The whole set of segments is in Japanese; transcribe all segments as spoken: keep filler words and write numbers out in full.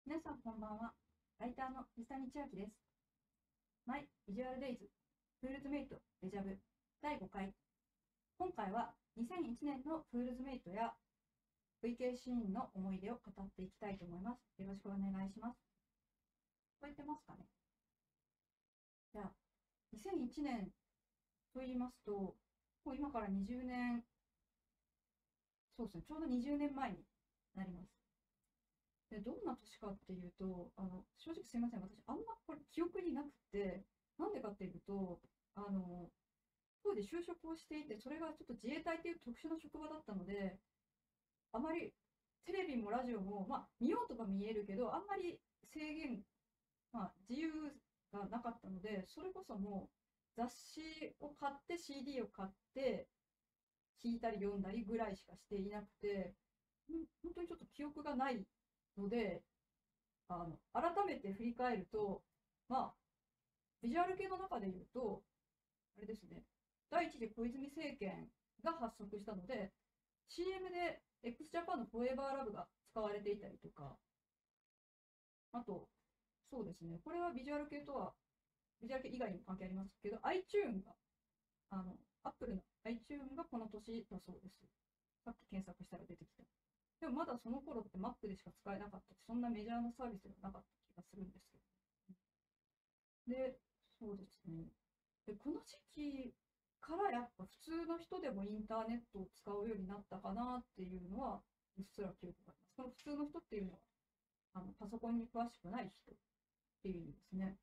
皆さんこんばんは。ライターの水谷千秋です。マイ・ビジュアル・デイズ・フールズメイト・デジャブだいごかい。今回はにせんいちねんのフールズメイトや ブイケー シーンの思い出を語っていきたいと思います。よろしくお願いします。聞こえてますかね。じゃあ、にせんいちねんと言いますと、もう今からにじゅうねん、そうですね、ちょうどにじゅうねんまえになります。でどんな年かっていうと、あの正直すいません、私、あんまこれ記憶になくて、なんでかっていうと、あの当時就職をしていて、それがちょっと自衛隊っていう特殊な職場だったので、あまりテレビもラジオも、まあ、見ようとか見えるけど、あんまり制限、まあ、自由がなかったので、それこそもう雑誌を買って、シーディー を買って、聞いたり読んだりぐらいしかしていなくて、本当にちょっと記憶がないので、あの改めて振り返ると、まあ、ビジュアル系の中で言うと、あれですね、第一次小泉政権が発足したので、シーエム で x ジャパンのフォーエバーラブが使われていたりとか、あと、そうですね、これはビジュアル系とは、ビジュアル系以外にも関係ありますけど、iTunes が、あの、Apple の iTunes がこの年だそうです。さっき検索したら出てきた。でもまだその頃って Mac でしか使えなかったし、そんなメジャーなサービスではなかった気がするんですけど。で、そうですね。で、この時期からやっぱ普通の人でもインターネットを使うようになったかなっていうのは、うっすら記憶があります。この普通の人っていうのは、あのパソコンに詳しくない人っていう意味ですね。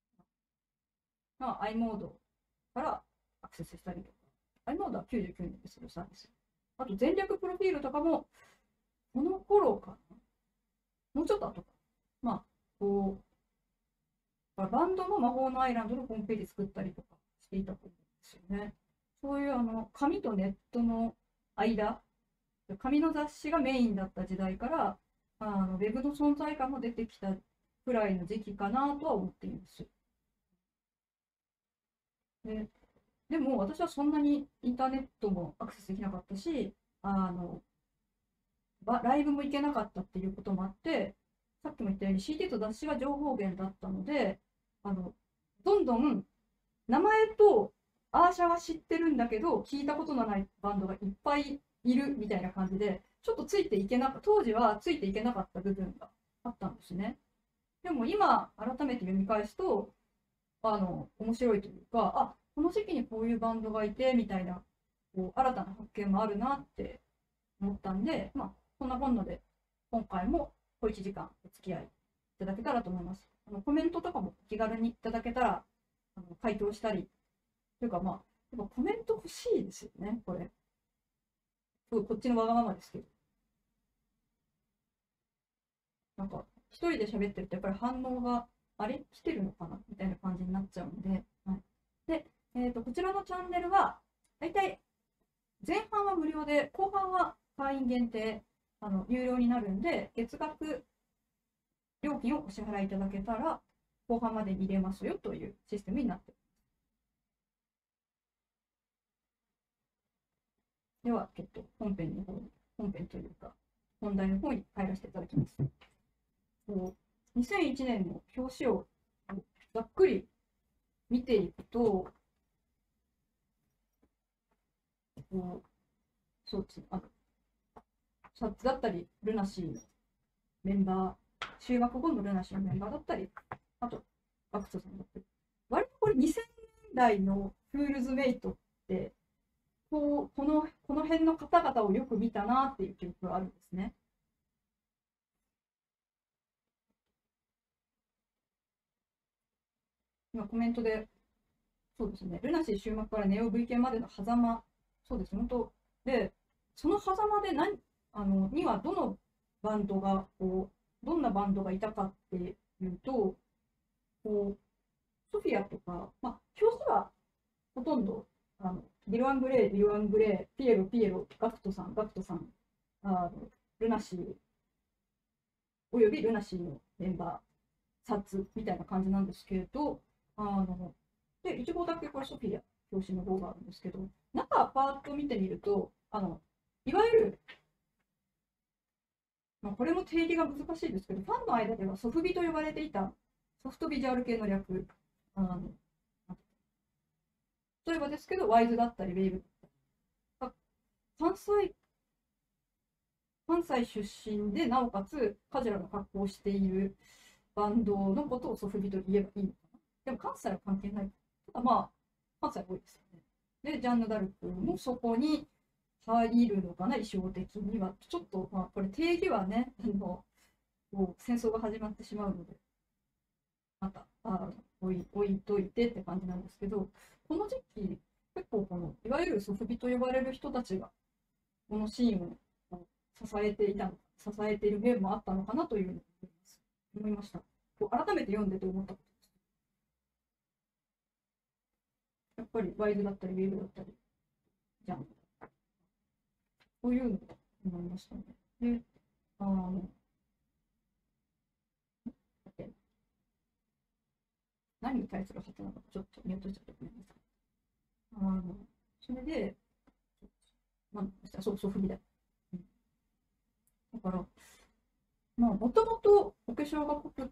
まあ、i モードからアクセスしたりとか、i モードはきゅうじゅうきゅうねんでするサービス。あと、全略プロフィールとかも、この頃かな、もうちょっと後か。まあ、こう、バンドも魔法のアイランドのホームページ作ったりとかしていたと思うんですよね。そういうあの紙とネットの間、紙の雑誌がメインだった時代から、あのウェブの存在感も出てきたくらいの時期かなとは思っています。で、でも私はそんなにインターネットもアクセスできなかったし、あのライブも行けなかったっていうこともあって、さっきも言ったように シーディー と雑誌が情報源だったので、あのどんどん名前とアーシャは知ってるんだけど、聞いたことのないバンドがいっぱいいるみたいな感じで、ちょっとついていけなかった、当時はついていけなかった部分があったんですね。でも今、改めて読み返すと、あの、面白いというか、あ、この時期にこういうバンドがいて、みたいな、こう、新たな発見もあるなって思ったんで、まあ、こんなこんなで、今回も小いちじかんお付き合いいただけたらと思います。あのコメントとかも気軽にいただけたら、あの回答したり、というかまあ、やっぱコメント欲しいですよね、これ。すごいこっちのわがままですけど。なんか、一人で喋ってるとやっぱり反応が、あれ来てるのかなみたいな感じになっちゃうので。はい、で、えーと、こちらのチャンネルは、だいたい前半は無料で、後半は会員限定、あの有料になるんで、月額料金をお支払いいただけたら、後半まで見れますよというシステムになっています。では、えっと、本編の方に、本編というか、本題の方に入らせていただきます。にせんいちねんの表紙をざっくり見ていくと、こうそうですね、あのサッツだったり、ルナシーのメンバー、修学後のルナシーのメンバーだったり、あと、ガクトさんだったり、割とこれにせんねんだいのフールズメイトって、こうこのこの辺の方々をよく見たなっていう記憶があるんですね。今コメントで、そうですね、ルナシー終幕からネオ ブイケー までの狭間、そうですね、本当で、その狭間で何あのにはどのバンドがこう、どんなバンドがいたかっていうと、こうソフィアとか、まあ、表紙はほとんどあのディル・アングレイ、ディル・アングレイ、ピエロ、ピエロ、ガクトさん、ガクトさん、あのルナシー、およびルナシーのメンバー、サッツみたいな感じなんですけれど、あのでいち号だけこれソフィア、表紙の方があるんですけど、中パーッと見てみると、あのいわゆるまあ、これも定義が難しいですけど、ファンの間ではソフビと呼ばれていたソフトビジュアル系の略、あの例えばですけど、ワイズだったり、ウェイブだったり、関西、関西出身で、なおかつカジュアルな格好をしているバンドのことをソフビと言えばいいのかな。でも関西は関係ない。ただまあ、関西は多いですよね。で、ジャンヌ・ダルクもそこに入るのかな、衣装的には。ちょっと、まあ、これ定義はね、あのこう戦争が始まってしまうので、またあ置い置いといてって感じなんですけど、この時期、結構このいわゆるソフビと呼ばれる人たちがこのシーンを支えていたの支えている面もあったのかなというふうに思いました。こう改めて読んでて思ったことです。やっぱりワイズだったりウェーブだったりじゃん。こういうのを思いましたね。で、あの何に対するハテナかちょっと見落としちゃったごめんなさい。あのそれで、まあ、そうそう、不備だ。うん、だから、まあ、もともとお化粧が濃くって、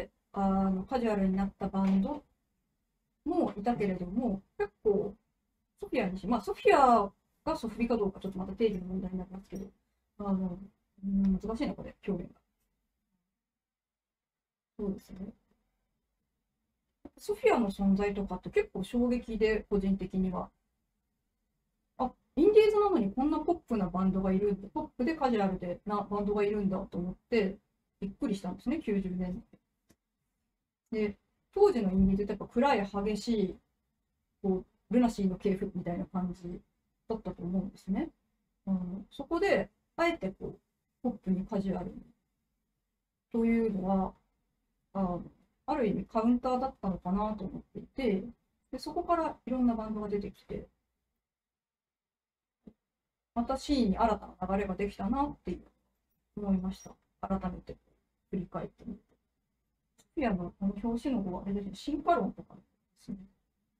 あのカジュアルになったバンドもいたけれども、結構、ソフィアにし、まあ、ソフィアがソフビかどうか、ちょっとまた定義の問題になりますけど、あの、うん、難しいな、これ、表現が。そうですね。ソフィアの存在とかって結構衝撃で、個人的には。あ、インディーズなのにこんなポップなバンドがいるんだ、ポップでカジュアルでなバンドがいるんだと思って、びっくりしたんですね、きゅうじゅうねんだい。で、当時のインディーズってやっぱ暗い、激しい、こうルナシーの系譜みたいな感じだったと思うんですね。うん、そこで、あえてこうポップにカジュアルにというのは、あある意味カウンターだったのかなと思っていて、でそこからいろんなバンドが出てきて、またシーンに新たな流れができたなっていう思いました。改めて振り返ってみて。ソフィアのこの表紙の方はあれですね、進化論とかですね。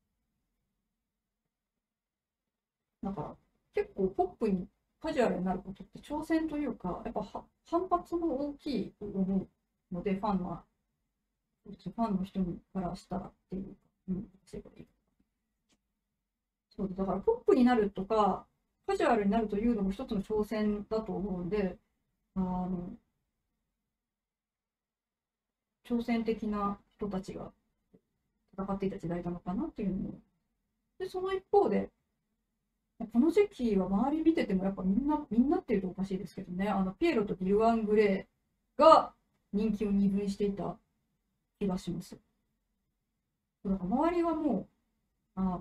だから結構ポップにカジュアルになることって挑戦というか、やっぱ反発も大きいと思うので、ファンの、ファンの人からしたらっていうか、うん、そうだからポップになるとか、カジュアルになるというのも一つの挑戦だと思うんで、あの挑戦的な人たちが戦っていた時代なのかなっていうのも。で、その一方で、この時期は周り見ててもやっぱみんな、みんなっていうとおかしいですけどね、あのピエロとディルワン・グレーが人気を二分していた気がします。だから周りはもう、あ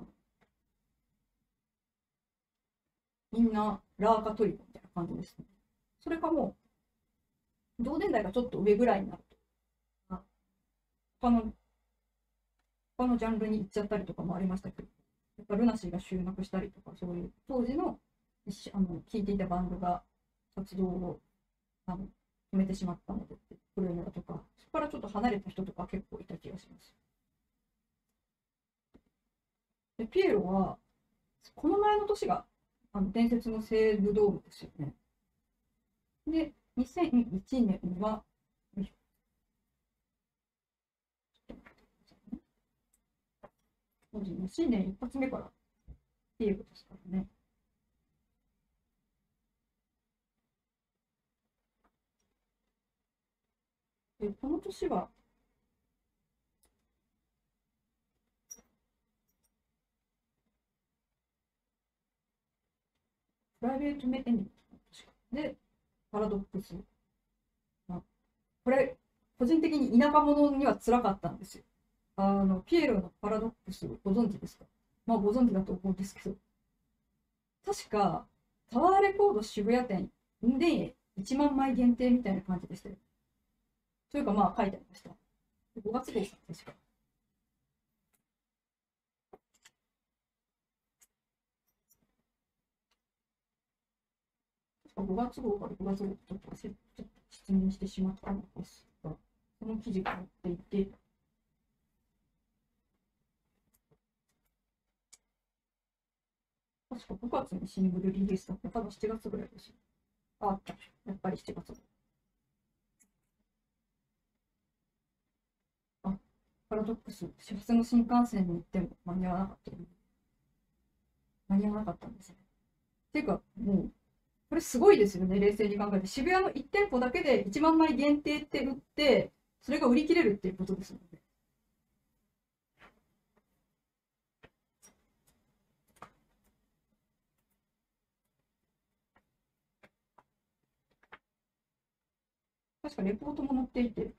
みんなラーカトリコみたいな感じですね。それかもう、同年代がちょっと上ぐらいになると、他の、他のジャンルに行っちゃったりとかもありましたけど、やっぱルナシーが終幕したりとか、そういう当時のあの聴いていたバンドが活動をあの止めてしまったので、プロイナとか、そこからちょっと離れた人とか結構いた気がします。で、ピエロは、この前の年があの伝説の西武ドームですよね。で、にせんいちねんは、新年一発目からピエロですからね。で、この年は、プライベートメエニで、パラドックス。これ、個人的に田舎者には辛かったんですよ。あの、ピエロのパラドックスご存知ですか？まあ、ご存知だと思うんですけど、確か、タワーレコード渋谷店でいちまんまい限定みたいな感じでしたよ。というか、まあ、書いてありました。ごがつ号さん、確か。ごがつ号からごがつ号ちょっとちょっと失念してしまったのですが、この記事が載っていて、確かごがつにシングルリリースだった。多分しちがつぐらいです。あ、あった。やっぱりしちがつ。 パラドックス、始発の新幹線に行っても間に合わなかったよね。間に合わなかったんですね。ていうか、もう、これすごいですよね、冷静に考えて。渋谷のいち店舗だけでいちまん枚限定って売って、それが売り切れるっていうことですもんね。確かレポートも載っていて、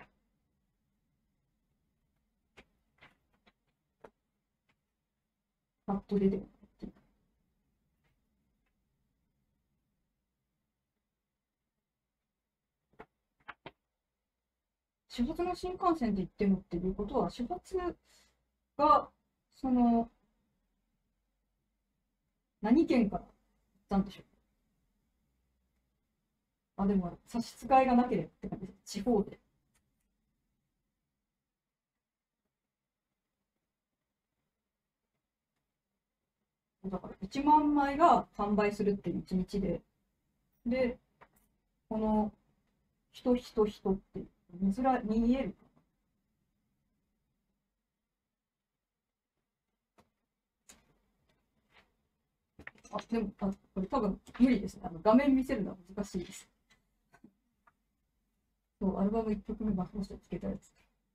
パッと出てこない。始発の新幹線で行ってもっていうことは、始発が、その、何県から行ったんでしょう。あ、でも、差し支えがなければって感じです。地方で。だから、いちまん枚が完売するっていういちにちで、で、この、人、人、人って見づら、見えるかな。あ、でも、あ、これ多分無理ですね。あの画面見せるのは難しいです。そう、アルバムいっきょくめまとしてつけたやつ。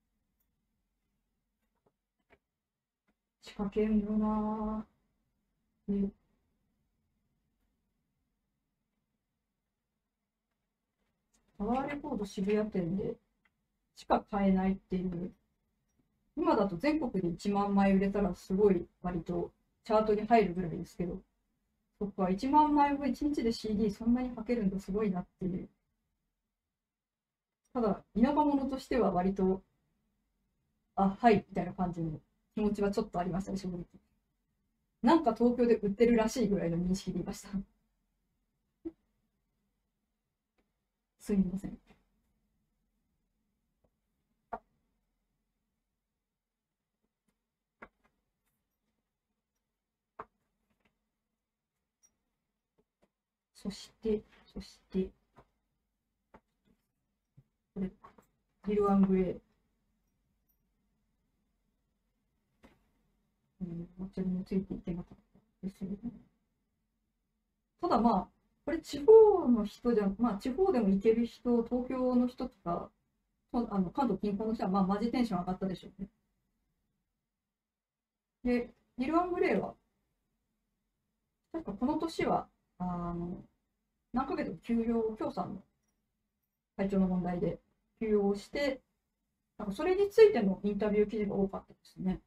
仕掛けんよなぁ。ね、タワーレコード渋谷店でしか買えないっていう。今だと全国でいちまん枚売れたらすごい割とチャートに入るぐらいですけど、そっか、いちまん枚をいちにちで シーディー そんなにかけるんだ、すごいなっていう。ただ、田舎者としては割と、あ、はい、みたいな感じの気持ちはちょっとありましたね、正直。なんか東京で売ってるらしいぐらいの認識でいました。すみません。そして、そして、これ、リル・アングレイ。うん、抹茶についていけなかったですよね。ただまあ、これ地方の人じゃ、まあ地方でも行ける人、東京の人とか、あの関東近郊の人はまあマジテンション上がったでしょうね。で、リル・アングレイは、確かこの年は、あの、何ヶ月休養、協賛の体調の問題で休養をして、なんかそれについてのインタビュー記事が多かったですね。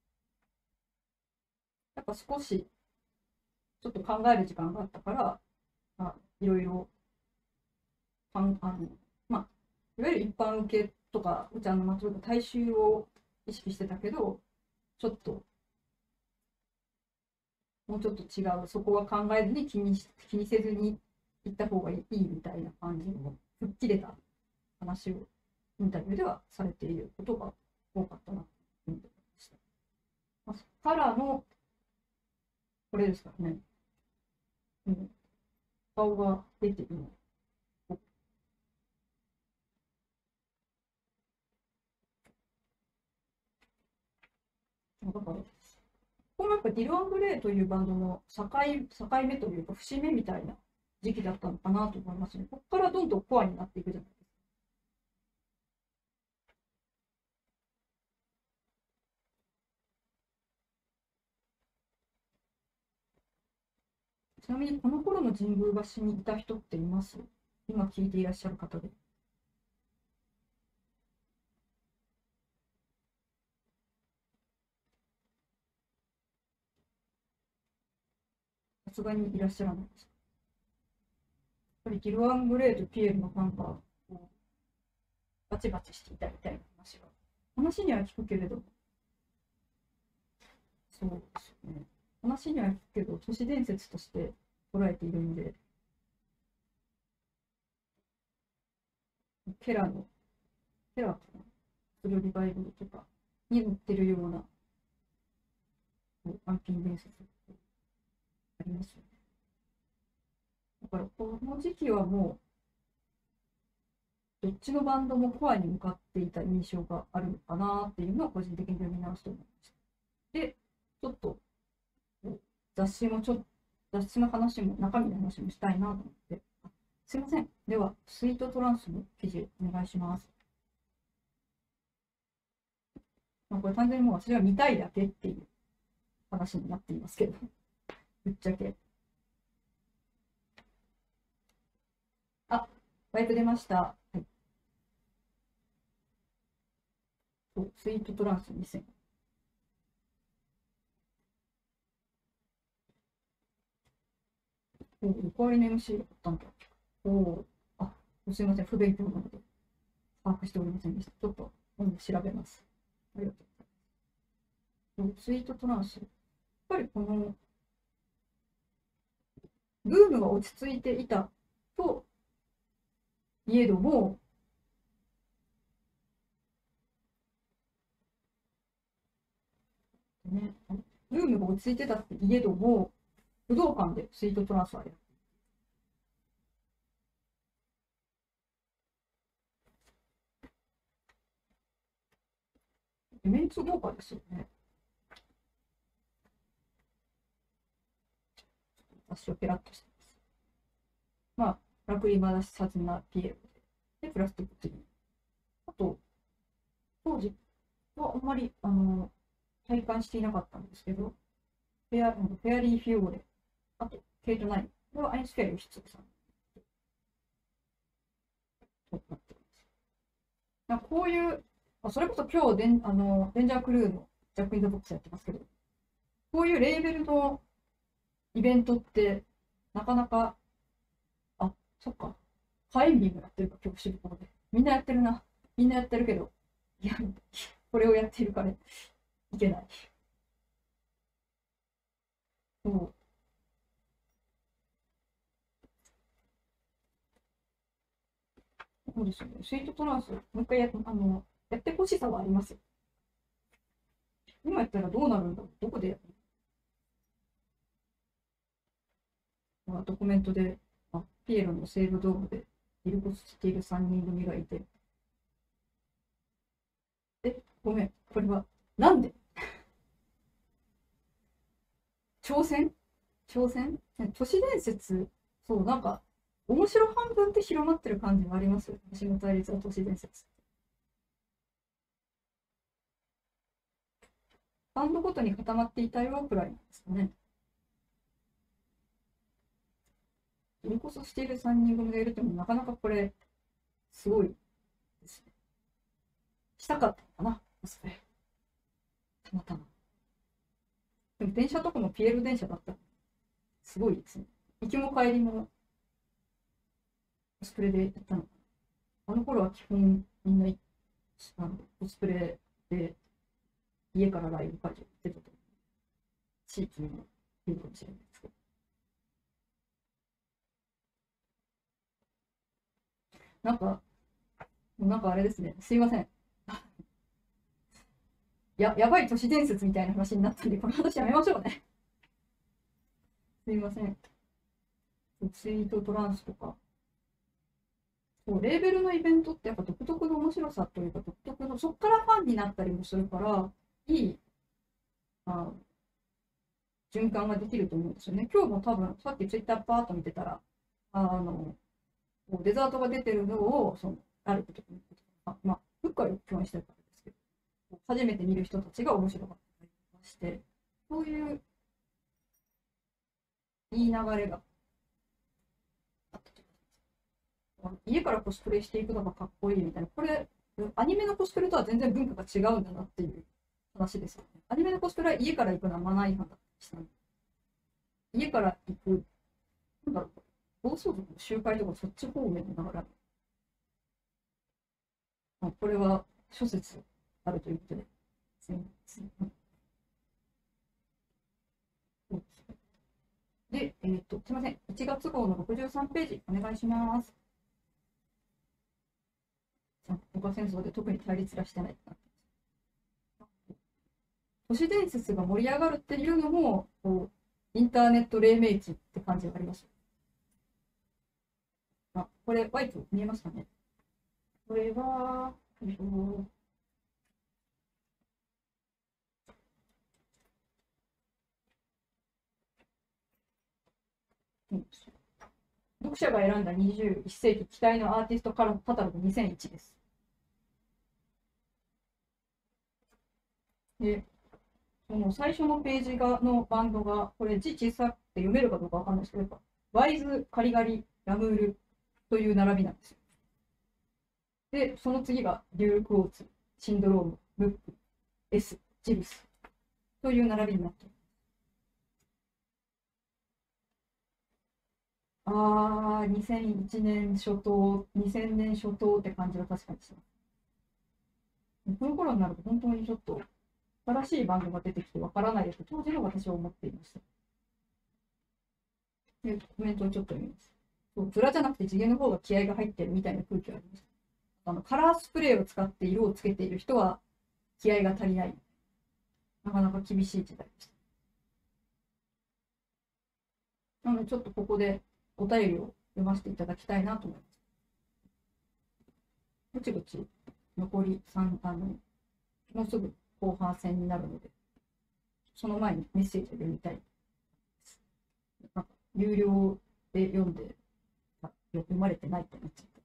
やっぱ少しちょっと考える時間があったから、あ、いろいろ、あの、まあ、いわゆる一般受けとか、お茶の祭りとか大衆を意識してたけど、ちょっと、もうちょっと違う、そこは考えずに気にし気にせずに行った方がいいみたいな感じの、吹っ切れた話をインタビューではされていることが多かったなと思ってました。まあ、そこからの、これですからね、うん、顔が出ているの。だから、このやっぱディル・アングレイというバンドの境、境目というか節目みたいな時期だったのかなと思いますね。ここからどんどんコアになっていくじゃないですか。ちなみにこの頃の神宮橋にいた人っています？今聞いていらっしゃる方で。さすがにいらっしゃらないです。やっぱりディル・アングレイとピエールのファンがこうバチバチしていたみたいな話が。話には聞くけれど、そうですよね。話には聞くけど、都市伝説として捉えているんで、ケラの、ケラかな、それをリバイバルとかに載ってるような、安品伝説ありますよね。だから、この時期はもどっちのバンドもコアに向かっていた印象があるのかなっていうのを個人的に読み直すと思いました。で、ちょっと雑誌もちょっと雑誌の話も中身の話もしたいなと思って。すいません。では、スイートトランスの記事お願いします。まあ、これ単純にもう私は見たいだけっていう話になっていますけど、ぶっちゃけ。あ、ワイプ出ました。はい。そうスイートトランスにせん。おお、代わりの エムシー があったんだ。おお、あ、すいません。不勉強なので、把握しておりませんでした。ちょっと、今度調べます。ありがとうございます。スイートトランス。やっぱりこの、ブームが落ち着いていたといえども、ね、ブームが落ち着いてたっていえども、武道館でスイートトランスはやる。メンツ豪華ですよね。私をペラッとしてます。まあ、ラクリマダシサズナピエロで、で、プラスティックツリー。あと、当時はあんまり、あの、体感していなかったんですけど、フェア、フェアリーフィオーレ、あと、ケイトナイン。これはアインスフェア義経さん。となってます。こういう、それこそ今日デン、あの、デンジャークルーのジャック・イン・ザ・ボックスやってますけど、こういうレーベルのイベントって、なかなか、あ、そっか、火炎ビームやってるか、今日渋谷で。みんなやってるな。みんなやってるけど、いや、これをやっているからいけない。そう。そうですよね。スイートトランス、もう一回やあのやってほしさはありますよ。今やったらどうなるんだろう、どこでやるの？あとコメントで、あ、ピエロの西武ドームでイルコスしているさんにん組がいて、え、ごめん、これは、なんで挑戦挑戦都市伝説、そう、なんか、面白半分って広まってる感じもありますよ。私の対立は都市伝説。バンドごとに固まっていたよくらいなんですかね。イルコスしているさんにん組がいるってもなかなかこれ、すごいですね。したかったのかな、それ。たまたま。でも電車とかもピエロ電車だった。すごいですね。行きも帰りもコスプレでやったのかな。あの頃は基本みんなあのコスプレで家からライブ会場行ってたと思う。地域にもいるかもしれないですけど。なんか、なんかあれですね。すいません。や、やばい都市伝説みたいな話になったんで、この話やめましょうね。すいません。ツイートトランスとか。そう、レーベルのイベントってやっぱ独特の面白さというか、独特の、そっからファンになったりもするから、いい、あ循環ができると思うんですよね。今日も多分、さっきツイッターパーッと見てたら、あの、デザートが出てるのを、その、あることに、あまあ、フックはよく共演してるからですけど、初めて見る人たちが面白かったりして、そういういい流れがあったと思います。家からコスプレしていくのがかっこいいみたいな、これ、アニメのコスプレとは全然文化が違うんだなっていう話ですよね。アニメのコスプレは家から行くのはマナー違反だったりしたので、家から行く、なんだろう、暴走族の集会とかそっち方面の流れ。まあ、これは諸説あるということで、すみません。で、えっ、ー、と、すみません。いちがつ号のろくじゅうさんページ、お願いします。僕は戦争で特に対立らしてないな。都市伝説が盛り上がるっていうのも、こうインターネット黎明期って感じがあります。あ、これ、ワイプ見えますかね？ これは、えっと、読者が選んだにじゅういっ世紀期待のアーティストカタログにせんいちです。で、その最初のページがのバンドが、これ字小さくて読めるかどうかわかんないですけど、やっぱワイズ、カリガリ、ラムールという並びなんですよ。で、その次がデュールクォーツ、シンドローム、ムック、S、ジブスという並びになっています。あー、にせんいちねん初頭、にせんねん初頭って感じは確かにします。この頃になると本当にちょっと新しいバンドが出てきてわからないですと当時の私は思っていました。で、コメントをちょっと読みます。そう、ズラじゃなくて地毛の方が気合が入ってるみたいな空気がありました。あのカラースプレーを使って色をつけている人は気合が足りない。なかなか厳しい時代でした。なのでちょっとここでお便りを読ませていただきたいなと思います。ぼちぼち残りさん、あの、もうすぐ後半戦になるので、その前にメッセージを読みたい。なんか有料で読んで、読まれてないってなっちゃった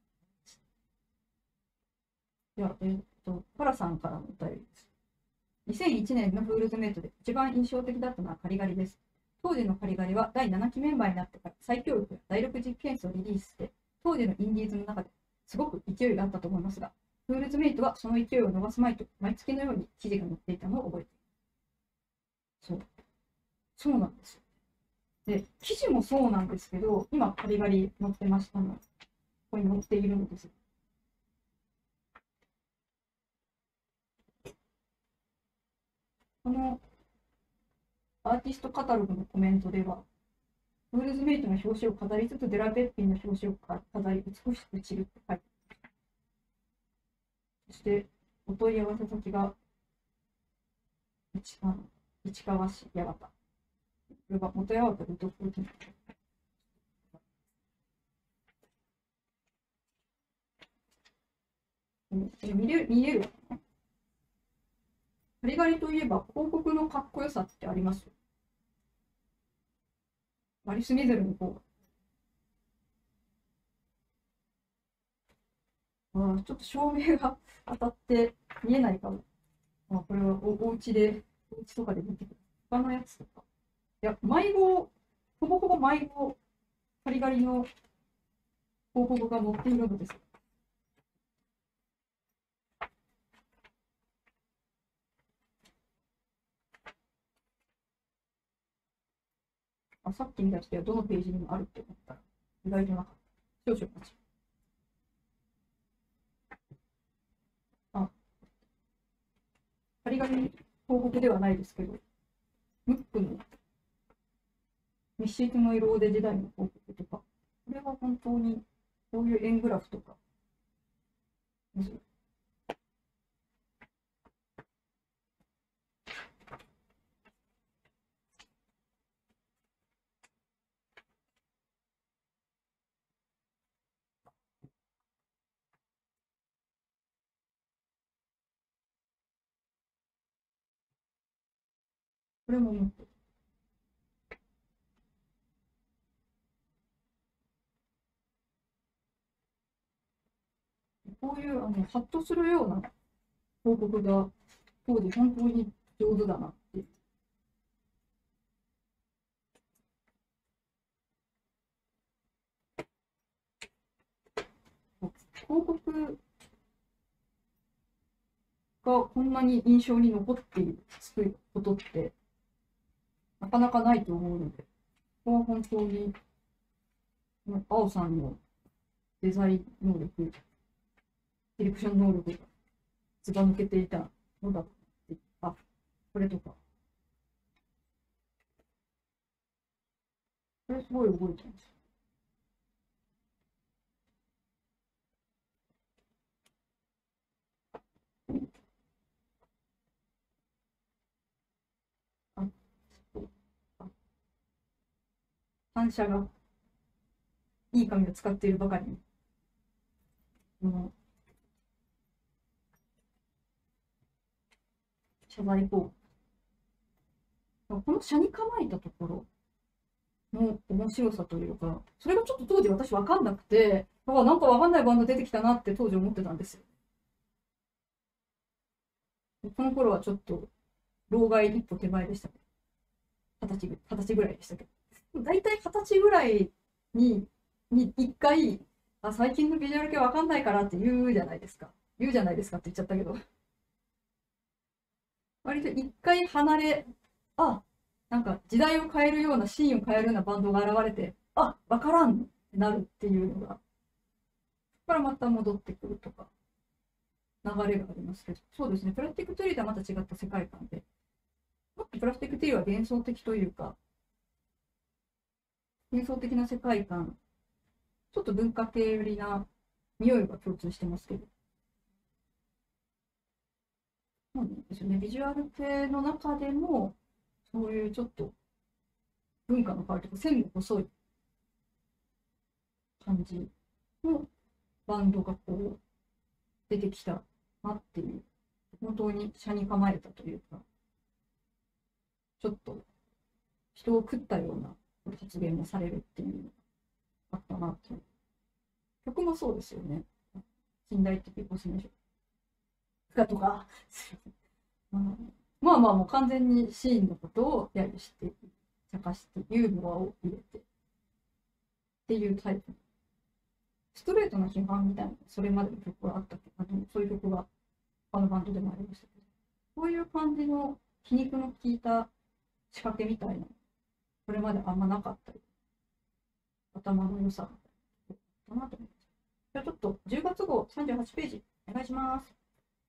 。では、えー、っと、パラさんからのお便りです。にせんいちねんのフールズメイトで一番印象的だったのはカリガリです。当時のカリガリはだいななきメンバーになってから再協力やだいろく実験室をリリースして、当時のインディーズの中ですごく勢いがあったと思いますが、フールズメイトはその勢いを伸ばすまいと毎月のように記事が載っていたのを覚えています。そう。そうなんです。で、記事もそうなんですけど、今カリガリ載ってましたの。ここに載っているのです。このアーティストカタログのコメントでは、フールズメイトの表紙を飾りつつ、デラペッピンの表紙を飾り、美しく散るって書いてある。そして、お問い合わせ先が、市市川市八幡。これが元八幡でどこに見れる、見れるかな。ガリガリといえば、広告のかっこよさってあります。マリス・ミゼルの方が。あ、ちょっと照明が当たって見えないかも。あ、これはお、お家で、お家とかで見てくる。他のやつとか。いや、迷子、ほぼほぼ迷子、ガリガリの広告が載っているのです。あ、さっき見た人はどのページにもあるって思ったら、意外となかった。少々待ち。あ、ガリガリ広告ではないですけど、ムックの密室の色で時代の広告とか、これは本当にこういう円グラフとか、これもムック。こういうあのハッとするような広告が当時本当に上手だなっていう。広告がこんなに印象に残っている作ることってなかなかないと思うので、ここは本当に青さんのデザイン能力、ディレクション能力がずば抜けていたのだって。あ、これとか。これすごい覚えてます。あ、あ、反射がいい紙を使っているばかりに。この謝罪ポーズ。この車に構えたところの面白さというか、それがちょっと当時私分かんなくて、だからなんか分かんないバンド出てきたなって当時思ってたんですよ。この頃はちょっと、老害一歩手前でしたね。二十歳、二十歳ぐらいでしたけど。大体二十歳ぐらいに、に一回、あ、最近のビジュアル系わかんないからって言うじゃないですか。言うじゃないですかって言っちゃったけど。割と一回離れ、あ、なんか時代を変えるような、シーンを変えるようなバンドが現れて、あ、わからんってなるっていうのが、そこからまた戻ってくるとか、流れがありますけど、そうですね、プラスティックトゥリーとはまた違った世界観で、もっとプラスティックトゥリーは幻想的というか、幻想的な世界観、ちょっと文化系寄りな匂いが共通してますけど、そうなんですよね、ビジュアル系の中でも、そういうちょっと文化の変わりとか、線の細い感じのバンドがこう出てきたなっていう、本当に車に構えたというか、ちょっと人を食ったような発言もされるっていうのがあったなっていう。曲もそうですよね。近代的コスメションとか、うん、まあまあもう完全にシーンのことを揶揄して、茶化して、ユーモアを入れてっていうタイプ。ストレートな批判みたいな、それまでの曲はあったけど、そういう曲が他のバンドでもありましたけど、こういう感じの皮肉の効いた仕掛けみたいな、これまであんまなかったり、頭の良さだったなと思います。じゃあちょっとじゅうがつ号さんじゅうはちページお願いします。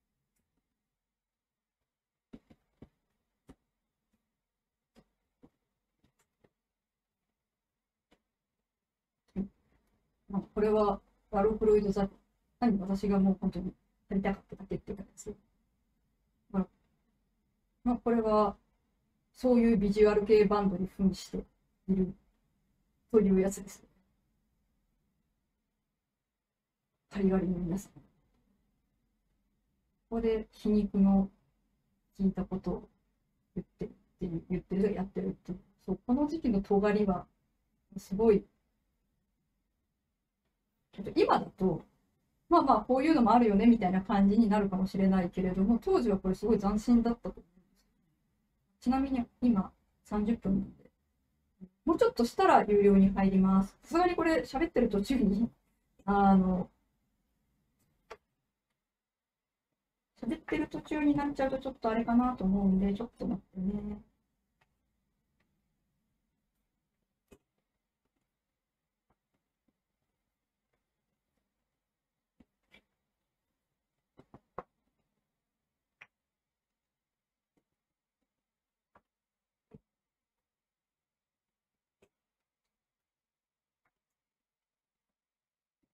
まあ、これはワロフロイド・ザ・何私がもう本当にやりたかっただけっていう感じです。まあ、これはそういうビジュアル系バンドに扮しているというやつです。カリガリの皆さん。ここで皮肉の聞いたことを言ってるっていう、言ってる、やってるっていう。そう、この時期の尖りはすごい。今だと、まあまあこういうのもあるよねみたいな感じになるかもしれないけれども、当時はこれすごい斬新だったと思います。ちなみに今さんじゅっぷんなんで、もうちょっとしたら有料に入ります。さすがにこれ喋ってる途中に、あの、喋ってる途中になっちゃうとちょっとあれかなと思うんで、ちょっと待ってね。